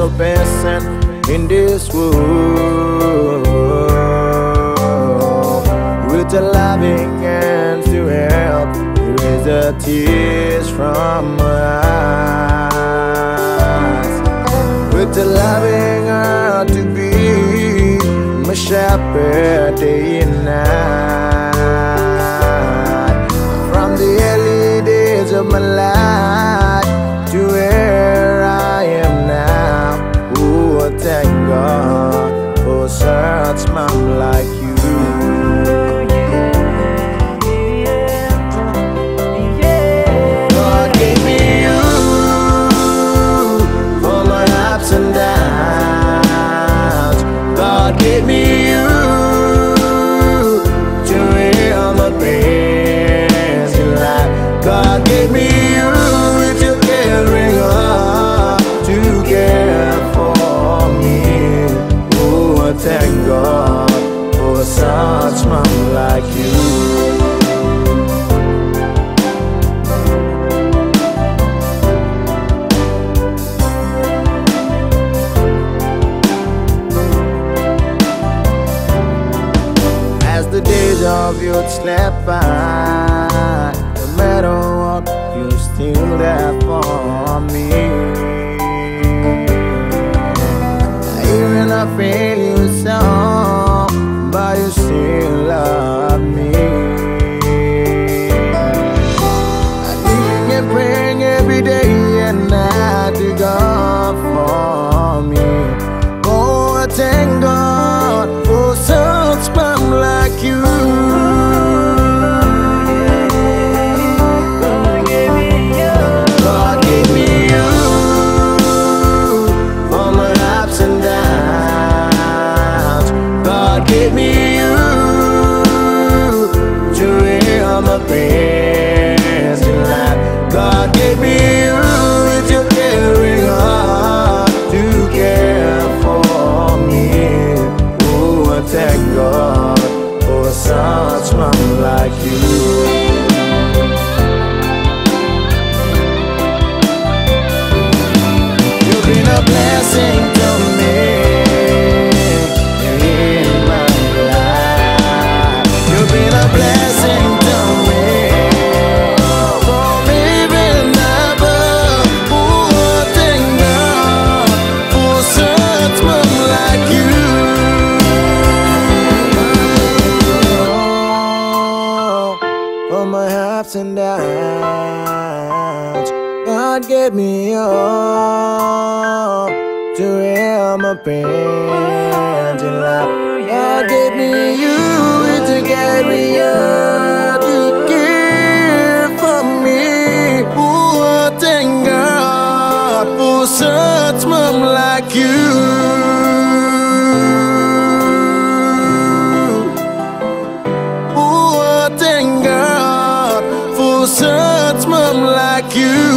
single person in this world with a loving hand to help erase the tears from my eyes, with a loving heart to be my shepherd day and night. From the early days of my life to where I am now, oh, I thank God for such mom like you. God gave me you for my ups and downs. God gave me you to heal my pains in life. God gave me you with your caring heart to care for me. Oh, I thank God for such mom like you. The days of youth slip by, no matter what, you're still there for me. Even I fail you so, but you still love me. I'm living and praying every day and night to God for me. Oh, I thank God for such mom like you. God gave me you for my ups and downs. God gave me you to heal my pains in life. God gave me you with your caring heart to care for me. Oh, I thank God for such mom like you. You've been a blessing to me in my life. You've been a blessing to me from even above. Oh, I thank God for such mom like you. For my ups and downs, God gave me up to heal my pains in life. God gave me you to carry up, to care for me. Oh, I thank God for such mom like you. Thank God for such mom like you.